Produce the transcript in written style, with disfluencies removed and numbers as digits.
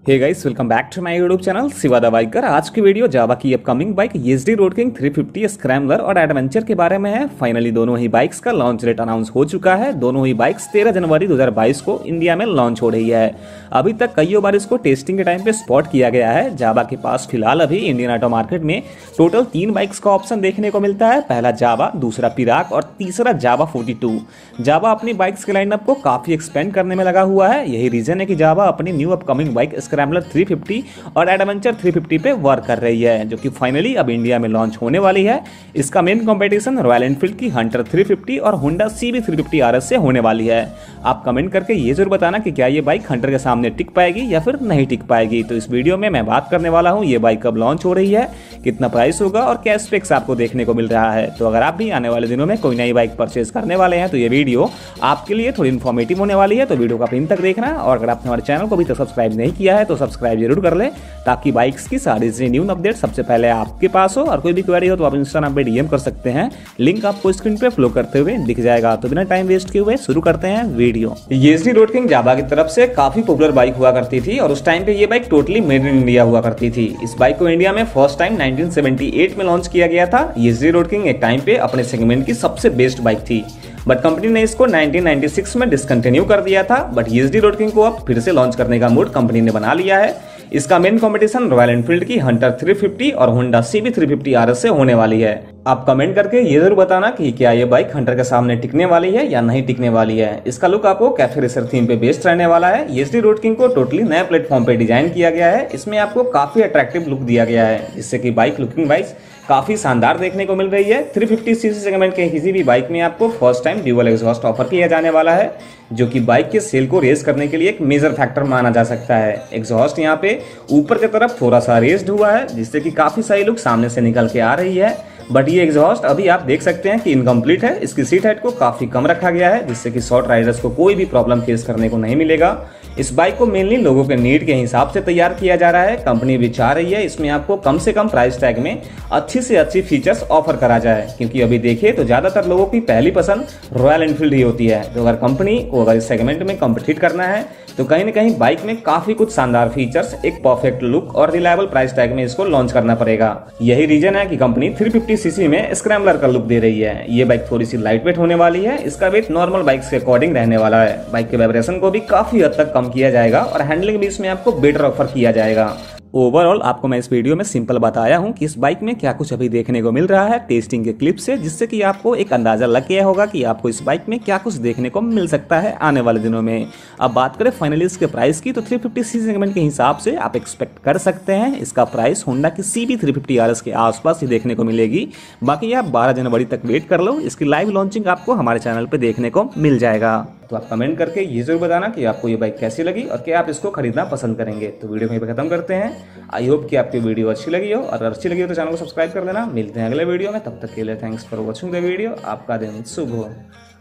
Hey guys, welcome back to my YouTube channel Shiva the biker. आज की video Jawa की upcoming bike SD road king 350 scrambler और adventure के बारे में है। फाइनली दोनों ही बाइक्स का लॉन्च डेट अनाउंस हो चुका है। दोनों ही बाइक्स 13 जनवरी 2022 को इंडिया में लॉन्च हो रही है। अभी तक कई बार इसको टेस्टिंग के टाइम पे स्पॉट किया गया है। जावा के पास फिलहाल अभी इंडियन ऑटो मार्केट में टोटल 3 बाइक्स का ऑप्शन देखने को मिलता है। पहला जावा, दूसरा पिराक और तीसरा जावा 42। जावा अपनी बाइक्स के लाइनअप को काफी एक्सपेंड करने में लगा हुआ है। यही रीजन है कि जावा अपनी न्यू अपकमिंग बाइक स्क्रैम्बलर 350 और एडवेंचर 350 पे वर्क कर रही है, जो कि फाइनली अब इंडिया में लॉन्च होने वाली है। इसका मेन कंपटीशन रॉयल एनफील्ड की हंटर 350 और होंडा सीबी 350 आरएस से होने वाली है। आप कमेंट करके ये जरूर बताना कि क्या ये बाइक हंटर के सामने टिक पाएगी या फिर नहीं टिक पाएगी। तो इस वीडियो में मैं बात करने वाला हूँ ये बाइक कब लॉन्च हो रही है, कितना प्राइस होगा और क्या स्पेक्स आपको देखने को मिल रहा है। तो अगर आप भी आने वाले दिनों में कोई नई बाइक परचेज करने वाले हैं तो ये वीडियो आपके लिए थोड़ी इन्फॉर्मेटिव होने वाली है। तो वीडियो को आप इन तक देखना, और अगर आपने हमारे चैनल को अभी तक सब्सक्राइब नहीं किया है तो सब्सक्राइब जरूर कर ले, ताकि बाइक्स की सारी न्यू अपडेट सबसे पहले आपके पास हो। और कोई भी क्वेरी हो तो आप इंस्टाग्राम पे डीएम कर सकते हैं, लिंक आपको स्क्रीन पे फ्लो करते हुए दिख जाएगा। तो बिना टाइम वेस्ट किए हुए शुरू करते हैं video. SD road king Jawa की तरफ से काफी पॉपुलर बाइक हुआ करती थी और उस टाइम पे ये bike totally made in India हुआ करती थी। इस बाइक को इंडिया में फर्स्ट टाइम 1978 में लॉन्च किया गया था। एसडी रोड किंग एक टाइम पे अपने सेगमेंट की सबसे बेस्ट बाइक थी, बट कंपनी ने इसको 1996 में डिसकंटिन्यू कर दिया था। बट एसडी रोड किंग को अब फिर से लॉन्च करने का मूड कंपनी ने बना लिया है। इसका मेन कंपटीशन रॉयल एनफील्ड की हंटर 350 और होंडा सीबी 350 आरएस से होने वाली है। आप कमेंट करके ये जरूर बताना कि क्या ये बाइक हंटर के सामने टिकने वाली है या नहीं टिकने वाली है। इसका लुक आपको कैफे रेसर थीम पे बेस्ड रहने वाला है। एसडी रोड किंग को टोटली नए प्लेटफॉर्म पे डिजाइन किया गया है। इसमें आपको काफी अट्रैक्टिव लुक दिया गया है, जिससे कि बाइक लुकिंग वाइज काफी शानदार देखने को मिल रही है। 350 सीसी सेगमेंट के किसी भी बाइक में आपको first time dual exhaust offer किया जाने वाला है, जो कि बाइक के सेल को रेस करने के लिए एक मेजर फैक्टर माना जा सकता है। एग्जॉस्ट यहाँ पे ऊपर की तरफ थोड़ा सा रेस्ड हुआ है, जिससे कि काफी सारी लुक सामने से निकल के आ रही है। बट ये एग्जॉस्ट अभी आप देख सकते हैं कि इनकम्प्लीट है। इसकी सीट हाइट को काफी कम रखा गया है, जिससे कि शॉर्ट राइडर्स को कोई भी प्रॉब्लम फेस करने को नहीं मिलेगा। इस बाइक को मेनली लोगों के नीड के हिसाब से तैयार किया जा रहा है। कंपनी भी चाह रही है इसमें आपको कम से कम प्राइस टैग में अच्छी से अच्छी फीचर्स ऑफर करा जाए, क्योंकि अभी देखिए तो ज्यादातर लोगों की पहली पसंद रॉयल एनफील्ड ही होती है। तो अगर कंपनी को अगर इस सेगमेंट में कम्पिटिट करना है तो कहीं ना कहीं बाइक में काफी कुछ शानदार फीचर्स, एक परफेक्ट लुक और रिलायबल प्राइस टैग में इसको लॉन्च करना पड़ेगा। यही रीजन है कि कंपनी 350 सीसी में स्क्रैम्बलर का लुक दे रही है। ये बाइक थोड़ी सी लाइट वेट होने वाली है। इसका वेट नॉर्मल बाइक्स के अकॉर्डिंग रहने वाला है। बाइक के वाइब्रेशन को भी काफी हद तक कम किया जाएगा और हैंडलिंग भी इसमें आपको बेटर ऑफर किया जाएगा। ओवरऑल आपको मैं इस वीडियो में सिंपल बताया हूं कि इस बाइक में क्या कुछ अभी देखने को मिल रहा है टेस्टिंग के क्लिप से, जिससे कि आपको एक अंदाजा लग गया होगा कि आपको इस बाइक में क्या कुछ देखने को मिल सकता है आने वाले दिनों में। अब बात करें फाइनली इसके प्राइस की, तो 350 सीसी सेगमेंट के हिसाब से आप एक्सपेक्ट कर सकते हैं इसका प्राइस होंडा की सीबी 350 आरएस के आसपास ही देखने को मिलेगी। बाकी आप 12 जनवरी तक वेट कर लो, इसकी लाइव लॉन्चिंग आपको हमारे चैनल पर देखने को मिल जाएगा। तो आप कमेंट करके ये जरूर बताना कि आपको ये बाइक कैसी लगी और क्या आप इसको खरीदना पसंद करेंगे। तो वीडियो में खत्म करते हैं। आई होप कि आपकी वीडियो अच्छी लगी हो, और अच्छी लगी हो तो चैनल को सब्सक्राइब कर लेना। मिलते हैं अगले वीडियो में, तब तक के लिए thanks for watching the video. आपका दिन शुभ हो।